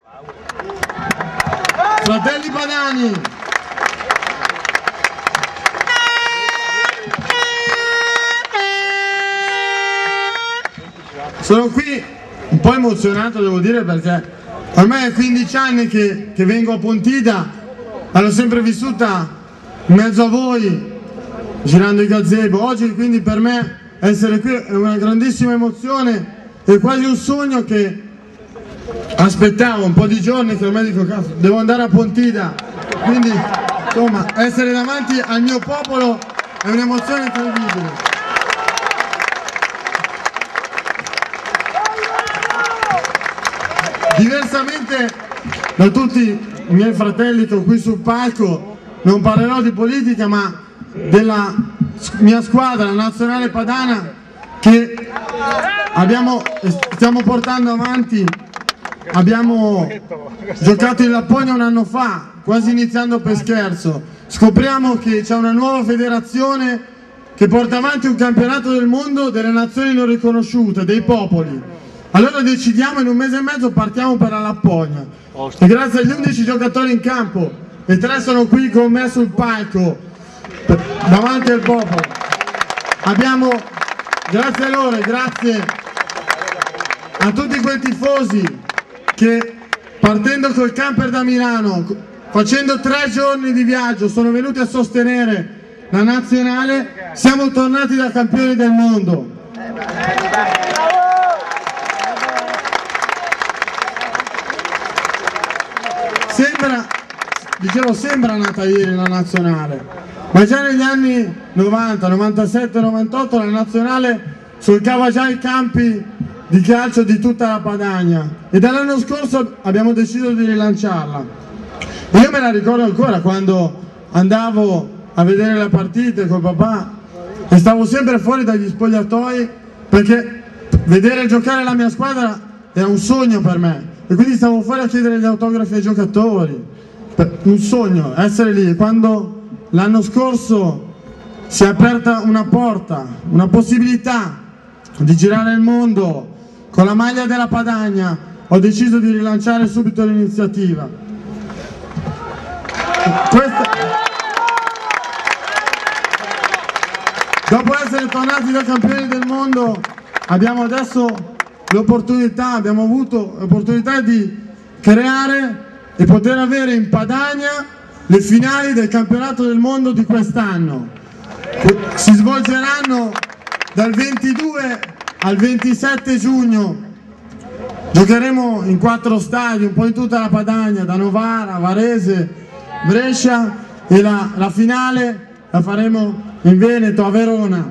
Fratelli Padani! Sono qui un po' emozionato, devo dire, perché ormai è 15 anni che vengo a Pontida, l'ho sempre vissuta in mezzo a voi, girando i gazebo. Oggi quindi per me essere qui è una grandissima emozione, è quasi un sogno che aspettavo un po' di giorni, che ormai dico cazzo, devo andare a Pontida, quindi insomma essere davanti al mio popolo è un'emozione incredibile. Diversamente da tutti i miei fratelli che ho qui sul palco, non parlerò di politica ma della mia squadra, la Nazionale Padana, che stiamo portando avanti. Abbiamo giocato in Lapponia un anno fa, quasi iniziando per scherzo. Scopriamo che c'è una nuova federazione che porta avanti un campionato del mondo delle nazioni non riconosciute, dei popoli. Allora decidiamo, in un mese e mezzo partiamo per la Lapponia, e grazie agli 11 giocatori in campo e 3 sono qui con me sul palco davanti al popolo, abbiamo, grazie a loro e grazie a tutti quei tifosi che partendo col camper da Milano, facendo 3 giorni di viaggio, sono venuti a sostenere la nazionale, siamo tornati da campioni del mondo. Sembra nata ieri la nazionale, ma già negli anni 90, 97, 98 la nazionale solcava già i campi di calcio di tutta la Padania e dall'anno scorso abbiamo deciso di rilanciarla. E io me la ricordo ancora quando andavo a vedere le partite con papà e stavo sempre fuori dagli spogliatoi, perché vedere giocare la mia squadra era un sogno per me, e quindi stavo fuori a chiedere gli autografi ai giocatori. Un sogno, essere lì. Quando l'anno scorso si è aperta una porta, una possibilità di girare il mondo con la maglia della Padania, ho deciso di rilanciare subito l'iniziativa. Dopo essere tornati da campioni del mondo abbiamo adesso l'opportunità, abbiamo avuto l'opportunità di creare e poter avere in Padania le finali del campionato del mondo di quest'anno. Si svolgeranno dal 22 al 27 giugno, giocheremo in 4 stadi, un po' in tutta la Padania, da Novara, Varese, Brescia, e la finale la faremo in Veneto, a Verona.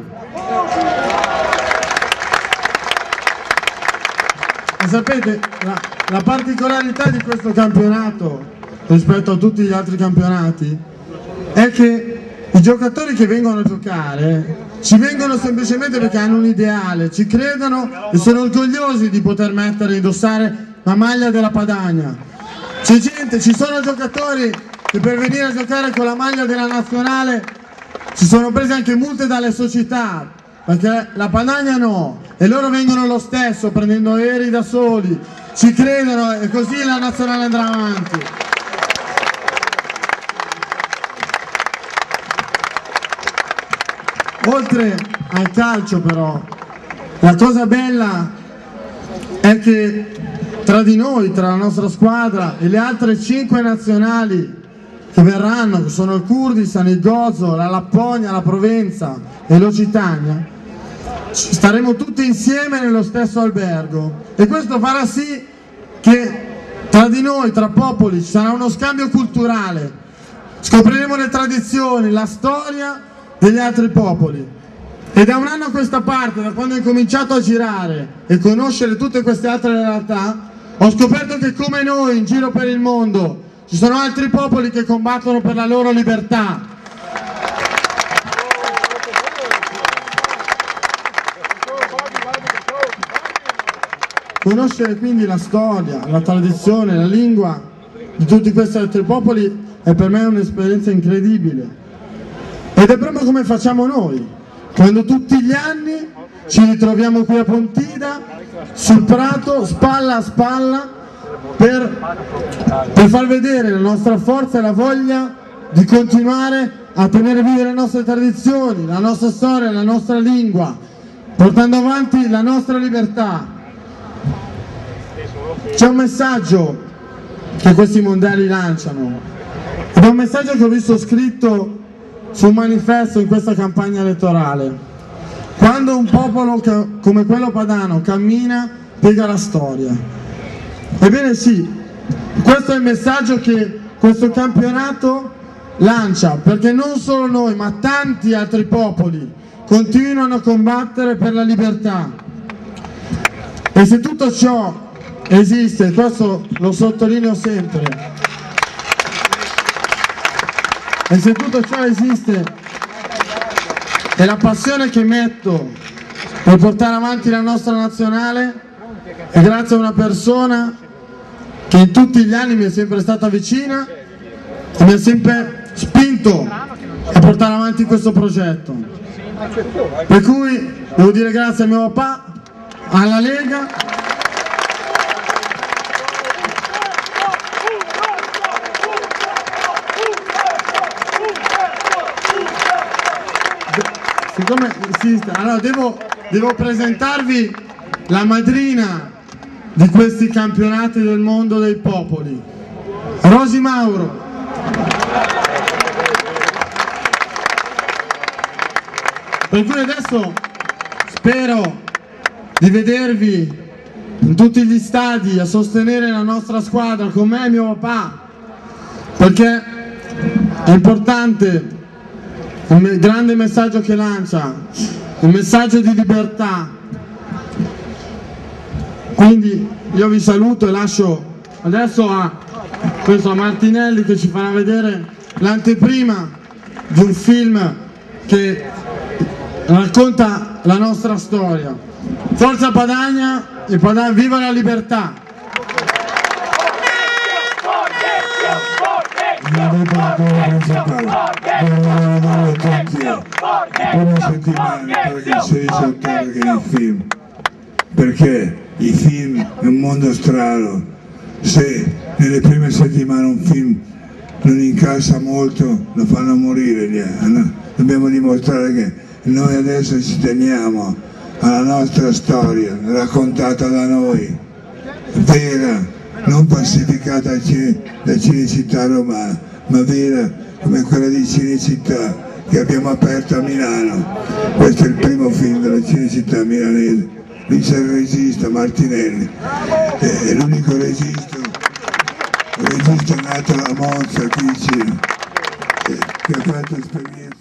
E sapete, la particolarità di questo campionato rispetto a tutti gli altri campionati è che i giocatori che vengono a giocare ci vengono semplicemente perché hanno un ideale, ci credono e sono orgogliosi di poter indossare la maglia della Padania. C'è gente, ci sono giocatori che per venire a giocare con la maglia della nazionale si sono presi anche multe dalle società, perché la Padania no, e loro vengono lo stesso prendendo aerei da soli, ci credono e così la nazionale andrà avanti. Oltre al calcio però, la cosa bella è che tra di noi, tra la nostra squadra e le altre 5 nazionali che verranno, che sono il Kurdistan, il Gozo, la Lapponia, la Provenza e l'Occitania, staremo tutti insieme nello stesso albergo, e questo farà sì che tra di noi, tra popoli, ci sarà uno scambio culturale, scopriremo le tradizioni, la storia degli altri popoli. E da un anno a questa parte, da quando ho incominciato a girare e conoscere tutte queste altre realtà, ho scoperto che come noi in giro per il mondo ci sono altri popoli che combattono per la loro libertà. Conoscere quindi la storia, la tradizione, la lingua di tutti questi altri popoli è per me un'esperienza incredibile. Ed è proprio come facciamo noi, quando tutti gli anni ci ritroviamo qui a Pontida, sul prato, spalla a spalla, per far vedere la nostra forza e la voglia di continuare a tenere vive le nostre tradizioni, la nostra storia, la nostra lingua, portando avanti la nostra libertà. C'è un messaggio che questi mondiali lanciano, ed è un messaggio che ho visto scritto su un manifesto in questa campagna elettorale: quando un popolo come quello padano cammina, piega la storia. Ebbene sì, questo è il messaggio che questo campionato lancia, perché non solo noi ma tanti altri popoli continuano a combattere per la libertà. E se tutto ciò esiste, questo lo sottolineo sempre, e se tutto ciò esiste è la passione che metto per portare avanti la nostra nazionale, è grazie a una persona che in tutti gli anni mi è sempre stata vicina e mi ha sempre spinto a portare avanti questo progetto. Per cui devo dire grazie a mio papà, alla Lega, allora devo presentarvi la madrina di questi campionati del mondo dei popoli, Rosy Mauro. Per cui adesso spero di vedervi in tutti gli stadi a sostenere la nostra squadra con me e mio papà, perché è importante un grande messaggio che lancia, un messaggio di libertà. Quindi io vi saluto e lascio adesso a Martinelli, che ci farà vedere l'anteprima di un film che racconta la nostra storia. Forza Padania e viva la libertà! Una settimana perché il 16 ottobre che è il film, perché il film è un mondo strano. Se nelle prime settimane un film non incassa molto, lo fanno morire gli altri. Dobbiamo dimostrare che noi adesso ci teniamo alla nostra storia raccontata da noi, vera, non falsificata da Cinecittà Romana, ma vera come quella di Cinecittà che abbiamo aperto a Milano. Questo è il primo film della Cinecittà milanese, lì c'è il regista Martinelli, è l'unico regista nato a Monza qui vicino, che ha fatto esperienza.